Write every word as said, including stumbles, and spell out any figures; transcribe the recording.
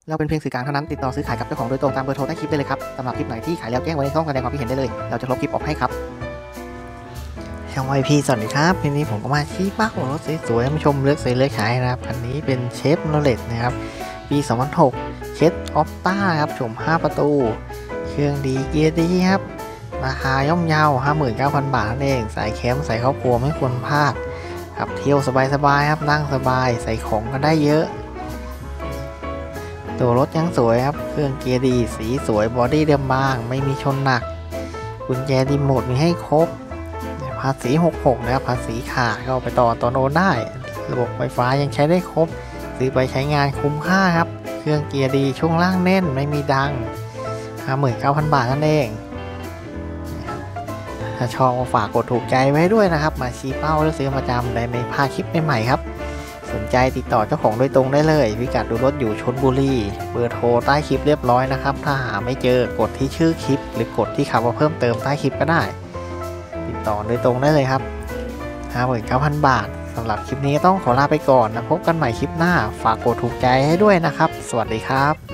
เราเป็นเพียงสื่อกลางเท่านั้นติดต่อซื้อขายกับเจ้าของโดยตรงตามเบอร์โทรใต้คลิปได้เลยครับสำหรับคลิปไหนที่ขายแล้วแจ้งไว้ในช่องแสดงความคิดเห็นได้เลยเราจะลบคลิปออกให้ครับช่องไอพีสวัสดีครับทีนี้ผมก็มาชี้เป้ารถสวยๆให้ผู้ชมเลือกซื้อเลือกขายนะครับคันนี้เป็นเชฟโรเลตนะครับปีสองพันหกเชฟออฟต้าครับชมห้าประตูเครื่องดีเกียร์ดีครับราคาย่อมเยา ห้าหมื่นเก้าพัน บาทนั่นเองสายแคมป์ใส่ครอบครัวไม่ควรพลาดครับเที่ยวสบายๆครับนั่งสบายใส่ของก็ได้เยอะตัวรถยังสวยครับเครื่องเกียร์ดีสีสวยบอดี้เดิมบางไม่มีชนหนักกุญแจรีโมทมีให้ครบภาษีหกสิบหกนะครับภาษีขาดก็ไปต่อต่อโน้นได้ระบบไฟฟ้ายังใช้ได้ครบซื้อไปใช้งานคุ้มค่าครับเครื่องเกียร์ดีช่วงล่างแน่นไม่มีดัง ห้าหมื่นเก้าพัน บาทนั่นเองถ้าชอบฝากกดถูกใจไว้ด้วยนะครับมาชี้เป้าเลือกซื้อประจำได้ไม่พลาดคลิปใหม่ๆครับสนใจติดต่อเจ้าของโดยตรงได้เลยพิกัดดูรถอยู่ชลบุรีเบอร์โทรใต้คลิปเรียบร้อยนะครับถ้าหาไม่เจอกดที่ชื่อคลิปหรือกดที่คำว่าเพิ่มเติมใต้คลิปก็ได้ติดต่อโดยตรงได้เลยครับ ห้าหมื่นเก้าพัน บาทสำหรับคลิปนี้ต้องขอลาไปก่อนนะพบกันใหม่คลิปหน้าฝากกดถูกใจให้ด้วยนะครับสวัสดีครับ